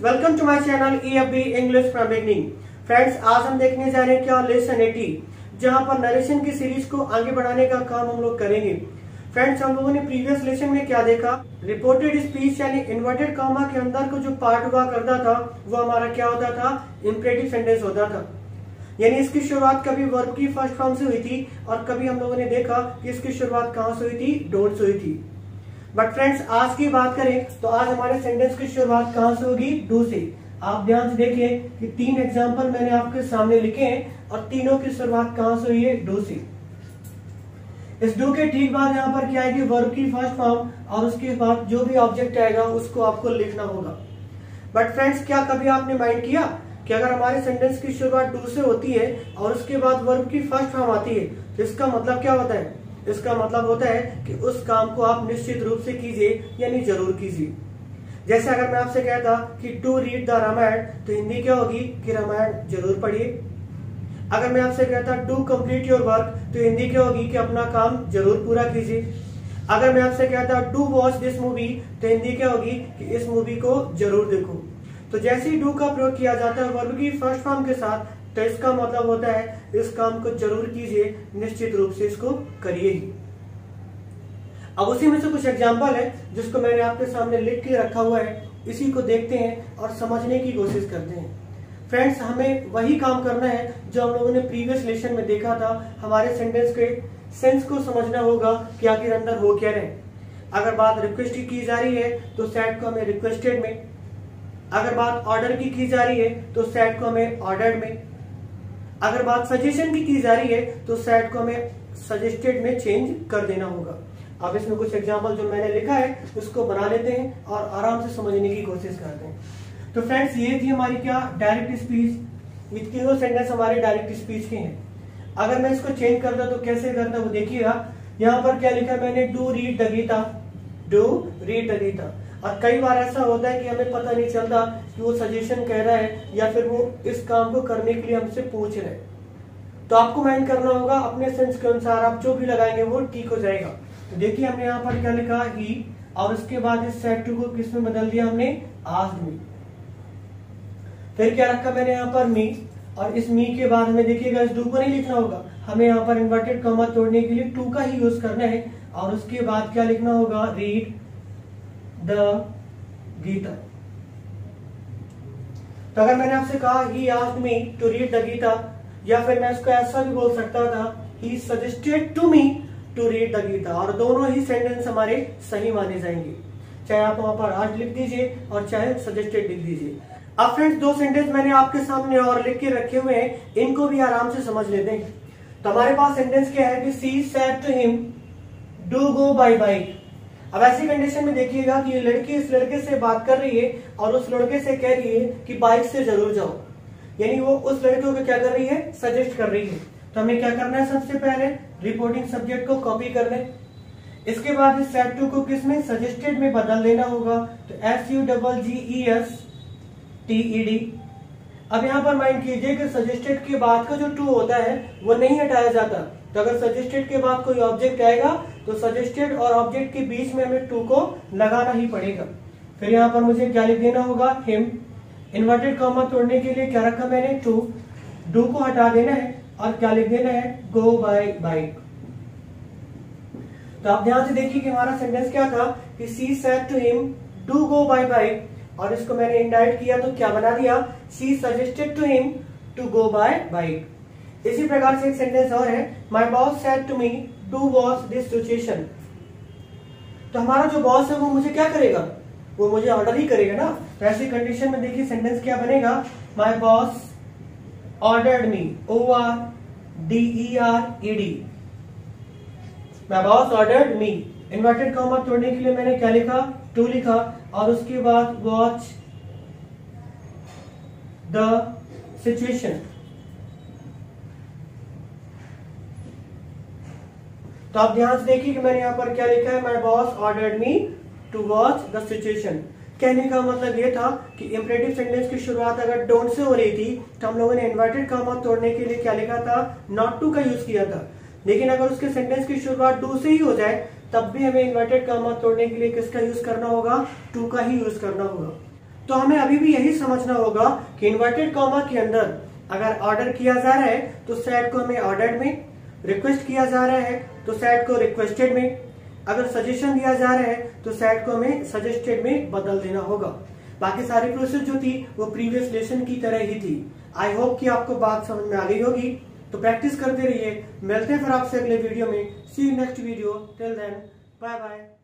Welcome to my channel अपकी English from beginning. Friends, आज हम देखने जा रहे हैं क्या लेसन 80, जहां पर नरेशन की सीरीज को आगे बढ़ाने का काम हम लोग करेंगे। फ्रेंड्स, हम लोगों ने प्रीवियस लेसन में क्या देखा, रिपोर्टेड स्पीच यानी इन्वर्टेड कॉमा के अंदर को जो पार्ट हुआ करता था वो हमारा क्या होता था, इंपरेटिव सेंटेंस होता था। यानी इसकी शुरुआत कभी वर्ब की फर्स्ट फॉर्म से हुई थी और कभी हम लोगों ने देखा कि इसकी शुरुआत कहां से हुई थी, डोंट से हुई थी। बट फ्रेंड्स, आज की बात करें तो आज हमारे सेंटेंस की शुरुआत कहां से होगी, डू से। आप ध्यान से देखिए कि 3 एग्जाम्पल मैंने आपके सामने लिखे हैं और तीनों की शुरुआत कहां से हुई है, डू से। इस डू के ठीक बाद यहाँ पर क्या आएगी, वर्ब की फर्स्ट फॉर्म और उसके बाद जो भी ऑब्जेक्ट आएगा उसको आपको लिखना होगा। बट फ्रेंड्स, क्या कभी आपने माइंड किया कि अगर हमारे सेंटेंस की शुरुआत डू से होती है और उसके बाद वर्ब की फर्स्ट फॉर्म आती है तो इसका मतलब क्या होता है? इसका मतलब होता है कि उस काम को आप निश्चित रूप से कीजिए, यानी जरूर कीजिए। जैसे अगर मैं आपसे कहता कि टू रीड द रामायण तो हिंदी क्या होगी कि रामायण जरूर पढ़िए। अगर मैं आपसे कहता डू कंप्लीट योर वर्क तो हिंदी क्या होगी कि अपना काम जरूर पूरा कीजिए। अगर मैं आपसे कहता डू वॉच दिस मूवी तो हिंदी क्या होगी कि इस मूवी को जरूर देखो। तो जैसे ही डू का प्रयोग किया जाता है वर्ब की फर्स्ट फॉर्म के साथ तो इसका मतलब होता है इस काम को जरूर कीजिए, निश्चित रूप से इसको करिए ही। अब उसी में से कुछ एग्जांपल है जिसको मैंने आपके सामने लिख के रखा हुआ है, इसी को देखते हैं और समझने की कोशिश करते हैं। फ्रेंड्स, हमें वही काम करना है जो हम लोगों ने प्रीवियस लेसन में देखा था। हमारे सेंटेंस के सेंस को समझना होगा कि आखिर अंदर हो क्या रहे। अगर बात रिक्वेस्ट की जा रही है तो सेट को हमें रिक्वेस्टेड में, अगर बात ऑर्डर की जा रही है तो सेट को हमें ऑर्डर्ड में, अगर बात सजेशन की जा रही है तो सेट को हमें सजेस्टेड में चेंज कर देना होगा। अब इसमें कुछ एग्जांपल जो मैंने लिखा है उसको बना लेते हैं और आराम से समझने की कोशिश करते हैं। तो फ्रेंड्स, ये थी हमारी क्या डायरेक्ट स्पीच। ये तीनों सेंटेंस हमारे डायरेक्ट स्पीच के हैं। अगर मैं इसको चेंज करता तो कैसे करता वो देखिएगा। यहाँ पर क्या लिखा मैंने, do read the Gita, do read the Gita. और कई बार ऐसा होता है कि हमें पता नहीं चलता कि वो सजेशन कह रहा है या फिर वो इस काम को करने के लिए हमसे पूछ रहे हैं। तो आपको माइंड करना होगा अपने सेंस के अनुसार, आप जो भी लगाएंगे वो ठीक हो जाएगा। तो देखिए हमने यहाँ पर क्या लिखा, ही, और उसके बाद इस सेट टू को किस में बदल दिया हमने, आस्क्ड मी। फिर क्या रखा मैंने यहाँ पर, मी, और इस मी के बाद हमें देखिएगा इस डू को नहीं लिखना होगा, हमें यहाँ पर इन्वर्टेड कॉमा तोड़ने के लिए टू का ही यूज करना है। और उसके बाद क्या लिखना होगा, रीड द गीता। तो अगर मैंने आपसे कहा he asked me to read the Gita, या फिर मैं इसको ऐसा भी बोल सकता था, he suggested to me to read the Gita, और दोनों ही सेंटेंस हमारे सही माने जाएंगे। चाहे आप वहां पर आज लिख दीजिए और चाहे सजेस्टेड लिख दीजिए। अब फ्रेंड्स, 2 सेंटेंस मैंने आपके सामने और लिख के रखे हुए हैं, इनको भी आराम से समझ लेते हैं। तो हमारे पास सेंटेंस क्या है कि she said to him do go by bike. अब ऐसी कंडीशन में देखिएगा कि ये लड़की इस लड़के से बात कर रही है और उस लड़के से कह रही है कि बाइक से जरूर जाओ, यानी वो उस लड़के को क्या कर रही है, सजेस्ट कर रही है। तो हमें क्या करना है, सबसे पहले रिपोर्टिंग सब्जेक्ट को कॉपी कर लें। इसके बाद इस सेड टू को किस में, सजेस्टेड में बदल देना होगा। तो SUGGESTED। अब यहाँ पर माइंड कीजिए कि सजेस्टेड के बाद का जो टू होता है वो नहीं हटाया जाता। तो अगर सजेस्टेड के बाद कोई ऑब्जेक्ट आएगा तो सजेस्टेड और ऑब्जेक्ट के बीच में हमें टू को लगाना ही पड़ेगा। फिर यहाँ पर मुझे क्या लिख देना होगा, हिम। इन्वर्टेड कॉमा तोड़ने के लिए क्या रखा मैंने, टू। डू को हटा देना है और क्या लिख देना है, गो बाय बाइक। तो आप ध्यान से देखिए कि हमारा सेंटेंस क्या था कि she said to him do go by bike, और इसको मैंने इंडायरेक्ट किया तो क्या बना दिया, she suggested to him to go by bike. इसी प्रकार से एक सेंटेंस और है, my boss said to me to watch this situation. तो हमारा जो बॉस है वो मुझे क्या करेगा, वो मुझे ऑर्डर ही करेगा ना। तो ऐसी कंडीशन में देखिए सेंटेंस क्या बनेगा, my boss ordered me, ORDERED। My boss ordered me. Inverted comma तोड़ने के लिए मैंने क्या लिखा, टू लिखा, और उसके बाद वॉच द सिचुएशन। तो आप ध्यान से देखिए कि मैंने यहाँ पर क्या लिखा है, my boss ordered me to watch the situation. कहने का मतलब ये था कि इंपरेटिव सेंटेंस की शुरुआत अगर डोंट से हो रही थी तो हम लोगों ने इन्वर्टेड कॉमा तोड़ने के लिए क्या लिखा था, नॉट टू का यूज किया था। लेकिन अगर उसके सेंटेंस की शुरुआत डू से ही हो जाए तब भी हमें इन्वर्टेड कॉमा तोड़ने के लिए किसका यूज करना होगा, टू का ही यूज करना होगा। तो हमें अभी भी यही समझना होगा कि इन्वर्टेड कॉमा के अंदर अगर ऑर्डर किया जा रहा है तो सैट को हमें ऑर्डर्ड में, रिक्वेस्ट किया जा रहा है तो सैट को रिक्वेस्टेड में, अगर सजेशन दिया जा रहा है तो सैट को हमें सजेस्टेड में बदल देना होगा। बाकी सारी प्रोसेस जो थी वो प्रीवियस लेसन की तरह ही थी। आई होप कि आपको बात समझ में आ गई होगी। तो प्रैक्टिस करते रहिए। मिलते हैं फिर आपसे अगले वीडियो में। See you next video. Till then bye bye.